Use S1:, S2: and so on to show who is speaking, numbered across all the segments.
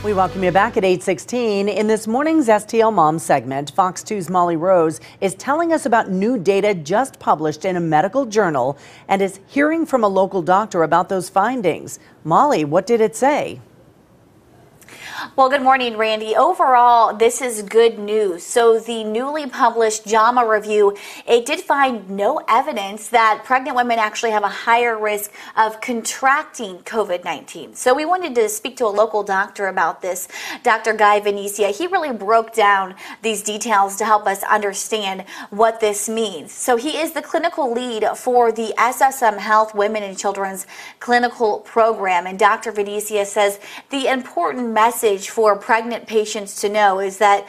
S1: We welcome you back at 8:16. In this morning's STL Mom segment, Fox 2's Molly Rose is telling us about new data just published in a medical journal and is hearing from a local doctor about those findings. Molly, what did it say?
S2: Well, good morning, Randy. Overall, this is good news. So the newly published JAMA review, it did find no evidence that pregnant women actually have a higher risk of contracting COVID-19. So we wanted to speak to a local doctor about this, Dr. Guy Venecia. He really broke down these details to help us understand what this means. So he is the clinical lead for the SSM Health Women and Children's clinical program. And Dr. Venecia says the important message for pregnant patients to know is that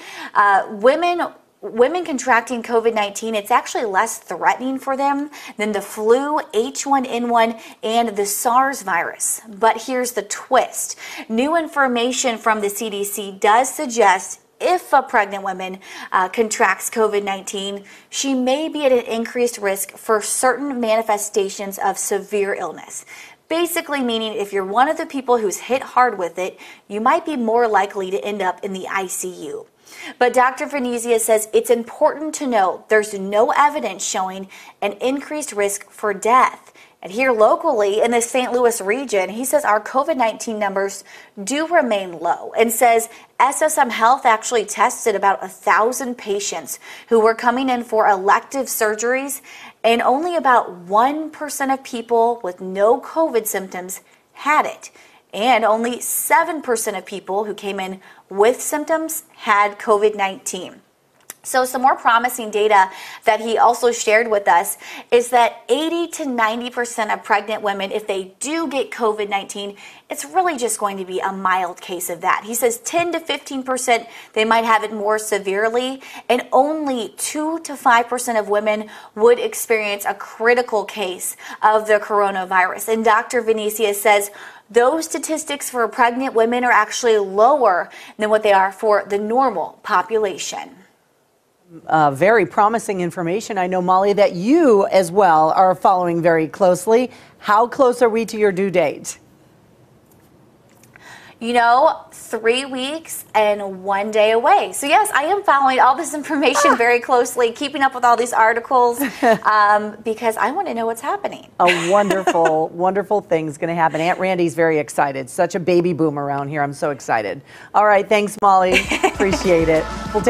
S2: women contracting COVID-19, it's actually less threatening for them than the flu, H1N1, and the SARS virus. But here's the twist. New information from the CDC does suggest if a pregnant woman contracts COVID-19, she may be at an increased risk for certain manifestations of severe illness. Basically meaning if you're one of the people who's hit hard with it, you might be more likely to end up in the ICU. But Dr. Venecia says it's important to note there's no evidence showing an increased risk for death. And here locally in the St. Louis region, he says our COVID-19 numbers do remain low and says SSM Health actually tested about 1,000 patients who were coming in for elective surgeries, and only about 1% of people with no COVID symptoms had it. And only 7% of people who came in with symptoms had COVID-19. So some more promising data that he also shared with us is that 80 to 90% of pregnant women, if they do get COVID-19, it's really just going to be a mild case of that. He says 10 to 15% they might have it more severely, and only 2 to 5% of women would experience a critical case of the coronavirus. And Dr. Venecia says those statistics for pregnant women are actually lower than what they are for the normal population.
S1: Very promising information. I know, Molly, that you as well are following very closely. How close are we to your due date?
S2: You know, 3 weeks and 1 day away. So yes, I am following all this information very closely, keeping up with all these articles because I want to know what's happening.
S1: A wonderful, wonderful thing's going to happen. Aunt Randy's very excited. Such a baby boom around here. I'm so excited. All right. Thanks, Molly. Appreciate it.